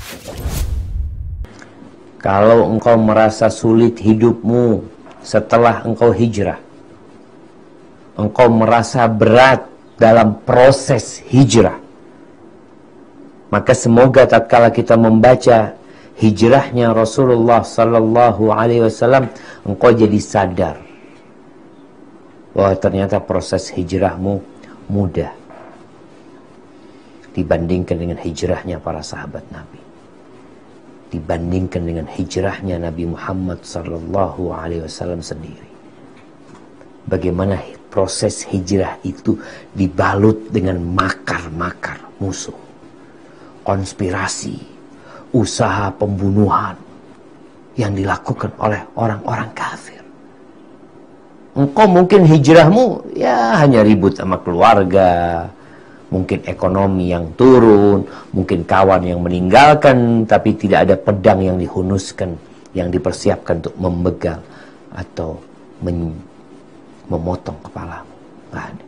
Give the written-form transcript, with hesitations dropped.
Kalau engkau merasa sulit hidupmu setelah engkau hijrah, engkau merasa berat dalam proses hijrah, maka semoga tatkala kita membaca hijrahnya Rasulullah sallallahu alaihi wasallam, engkau jadi sadar bahwa ternyata proses hijrahmu mudah dibandingkan dengan hijrahnya para sahabat Nabi, dibandingkan dengan hijrahnya Nabi Muhammad sallallahu alaihi wasallam sendiri. Bagaimana proses hijrah itu dibalut dengan makar-makar musuh, konspirasi, usaha pembunuhan yang dilakukan oleh orang-orang kafir. Engkau mungkin hijrahmu ya hanya ribut sama keluarga, mungkin ekonomi yang turun, mungkin kawan yang meninggalkan, tapi tidak ada pedang yang dihunuskan, yang dipersiapkan untuk membegal atau memotong kepalamu. Nggak ada.